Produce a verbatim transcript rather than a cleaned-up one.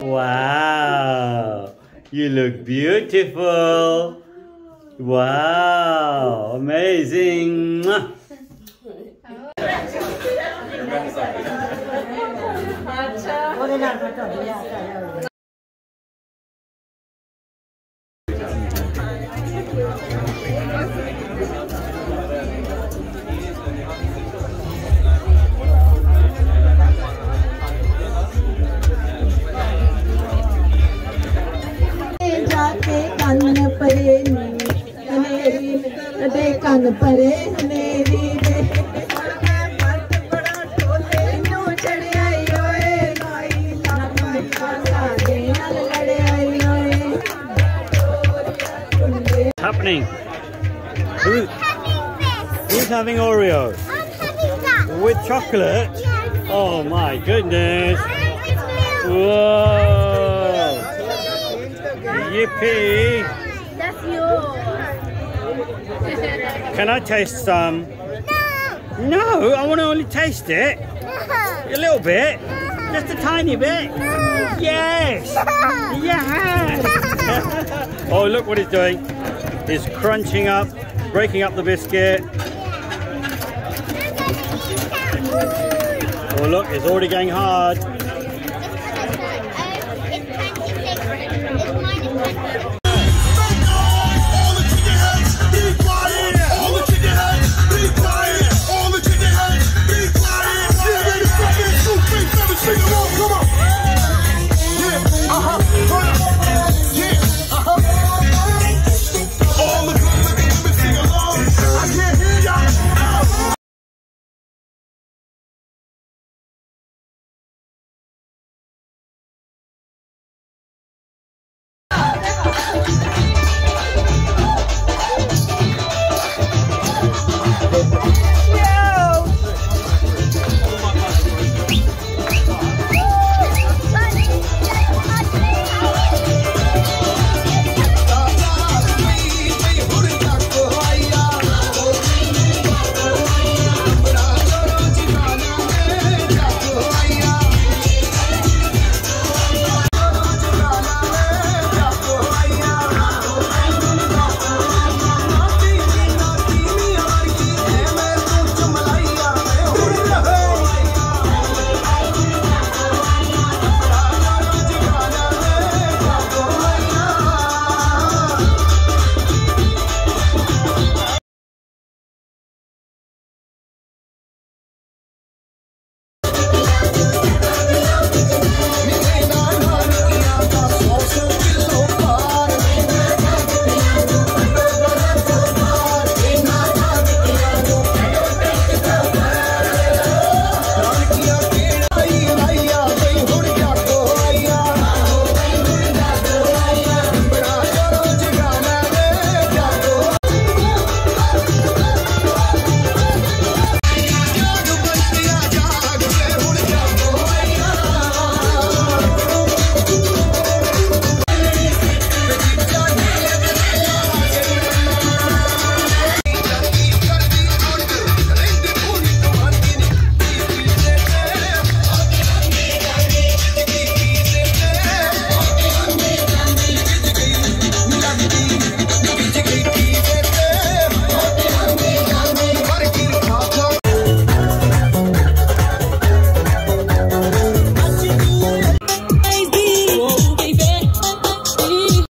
Wow, you look beautiful. Wow, amazing. Happening? Who, who's having Oreo? I'm having that. With chocolate? Yes. Oh my goodness. Whoa. Whoa. Yippee. That's yours. Can I taste some? No. No, I want to only taste it. No. A little bit. Just a tiny bit. No. Yes. No. Yes. Oh, look what he's doing. He's crunching up, breaking up the biscuit. Oh look, it's already getting hard.